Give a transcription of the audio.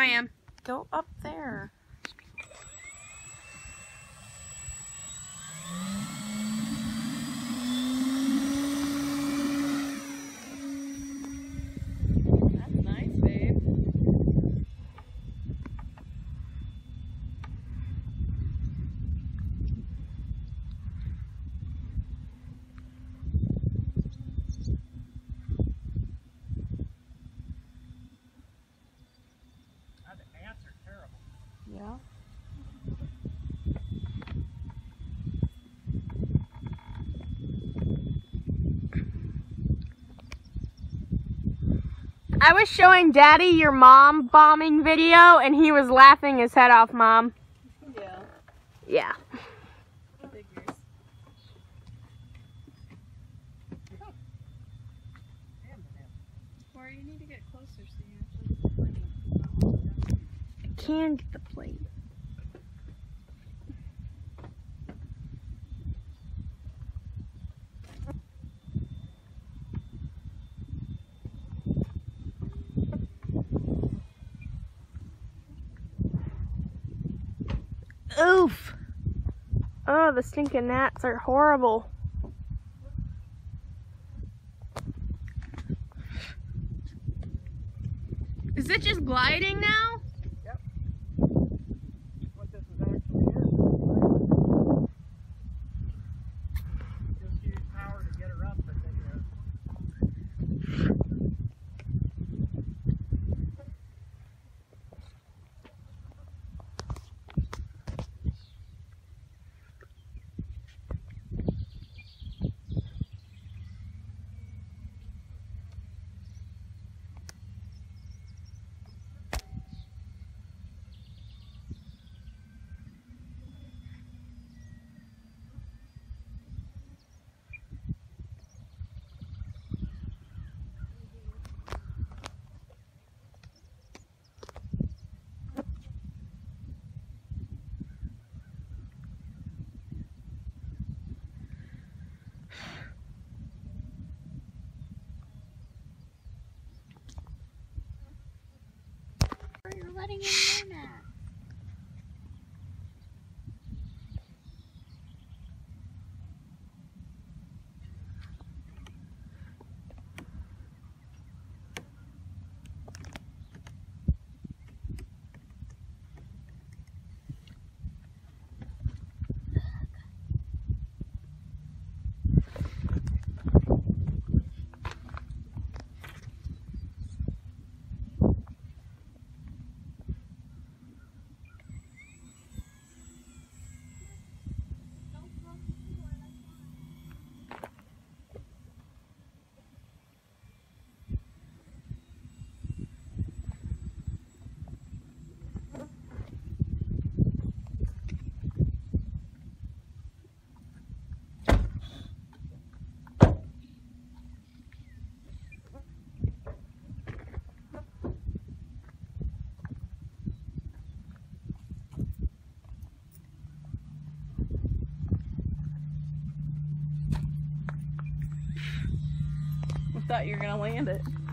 am. Go up there. That's nice, babe. The ants are terrible. Yeah. I was showing Daddy your mom bombing video, and he was laughing his head off, Mom. Yeah. Yeah. Figures. Or you need to get closer so you actually get the plane. I can get the plate. Oof. Oh, the stinking gnats are horrible. Is it just gliding now? Yep. What this is actually is. Just use power to get her up, but then You're letting him know that. I thought you were gonna land it.